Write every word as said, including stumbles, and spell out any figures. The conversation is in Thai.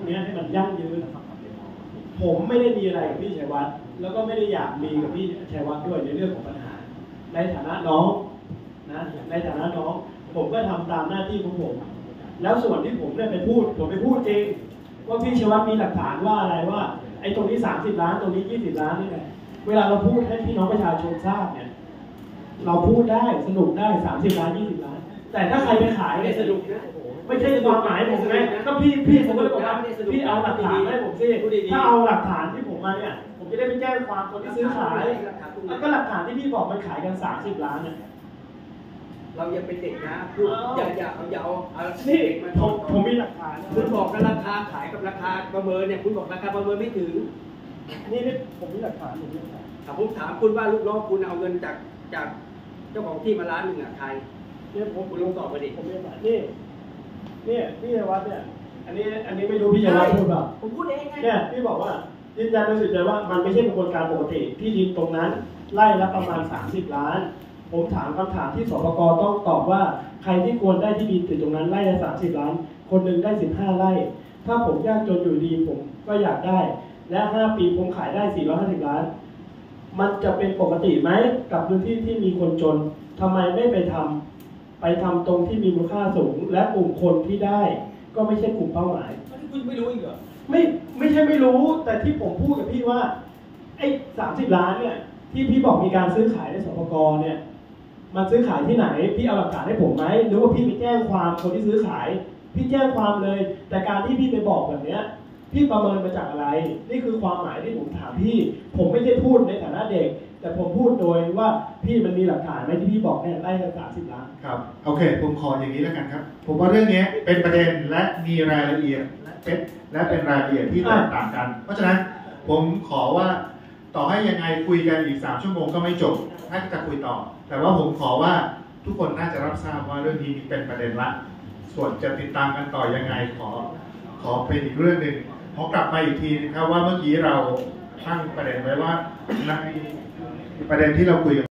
นี้ให้มันยั่งยืนผมไม่ได้มีอะไรกับพี่ชัยวัฒน์แล้วก็ไม่ได้อยากมีกับพี่ชัยวัฒน์ด้วยในเรื่องของปัญหาในฐานะน้องนะในฐานะน้องผมก็ทำตามหน้าที่ของผมแล้วส่วนที่ผมเนี่ยไปพูดผมไปพูดเองว่าพี่ชัยวัฒน์มีหลักฐานว่าอะไรว่าไอ้ตรงนี้สามสิบล้านตรงนี้ยี่สิบล้านนี่ไงเวลาเราพูดให้พี่น้องประชาชนทราบเนี่ยเราพูดได้สนุกได้สามสิบล้านยี่สิบล้านแต่ถ้าใครไปขายเนี่ยสนุกนะไม่ใช่ความหมายผมไงก็พี่พี่ผมก็เลยบอกว่าพี่เอาหลักฐานให้ผมสิถ้าเอาหลักฐานที่ผมมาเนี่ยผมจะได้ไปแจ้งความคนที่ซื้อขายก็หลักฐานที่พี่บอกมันขายกันสามสิบล้านเนี่ยเรายังเป็นเด็กนะพูดอย่าอย่าอย่าเอาเอานี่ผมผมมีหลักฐานคุณบอกกันราคาขายกับราคาประเมินเนี่ยคุณบอกราคาประเมินไม่ถึงนี่นี่ผมมีหลักฐานผมมีหลักฐานถ้าผมถามคุณว่าลูกน้องคุณเอาเงินจากจากเจ้าของที่มาล้านหนึ่งอ่ะใครเนี่ยผมคุณลงตอบมาดิผมมีหลักฐานนี่นี่พี่ชัยวัฒน์เนี่ยอันนี้อันนี้ไม่รู้พี่ชัยวัฒน์พูดเปล่าผมพูดเองไงเนี่ยพี่บอกว่ายืนยันโดยสุดใจว่ามันไม่ใช่กระบวนการปกติที่ดินตรงนั้นไร่ละประมาณสามสิบล้านผมถามคำถามที่สปก.ต้องตอบว่าใครที่ควรได้ที่ดินติดตรงนั้นไร่ละสามสิบล้านคนหนึ่งได้สิบห้าไร่ถ้าผมยากจนอยู่ดีผมก็อยากได้และห้าปีผมขายได้สี่ร้อยห้าสิบล้านมันจะเป็นปกติไหมกับพื้นที่ที่มีคนจนทำไมไม่ไปทำไปทำตรงที่มีมูลค่าสูงและกลุ่มคนที่ได้ก็ไม่ใช่กลุ่มเป้าหมายคุณไม่รู้อีกเหรอไม่ไม่ใช่ไม่รู้แต่ที่ผมพูดกับพี่ว่าไอ้สามสิบล้านเนี่ยที่พี่บอกมีการซื้อขายในสปก.เนี่ยมันซื้อขายที่ไหนพี่เอาหลักฐานให้ผมไหมหรือว่าพี่ไปแจ้งความคนที่ซื้อขายพี่แจ้งความเลยแต่การที่พี่ไปบอกแบบเนี้ยพี่ประเมินมาจากอะไรนี่คือความหมายที่ผมถามพี่ผมไม่ได้พูดในฐานะเด็กแต่ผมพูดโดยว่าพี่มันมีหลักฐานไหมที่พี่บอกเนี่ยไล่กันสามสิบล้านครับโอเคผมขออย่างนี้แล้วกันครับผมว่าเรื่องนี้เป็นประเด็นและมีรายละเอียดเป็นและเป็นรายละเอียดที่แตกต่างกันเพราะฉะนั้นผมขอว่าต่อให้ยังไงคุยกันอีกสามชั่วโมงก็ไม่จบถ้าจะคุยต่อแต่ว่าผมขอว่าทุกคนน่าจะรับทราบว่าเรื่องนี้เป็นประเด็นละส่วนจะติดตามกันต่อยังไงขอขอเป็นอีกเรื่องหนึ่งพอกลับมาอีกทีนะครับว่าเมื่อกี้เราตั้งประเด็นไว้ว่าในประเด็นที่เราคุย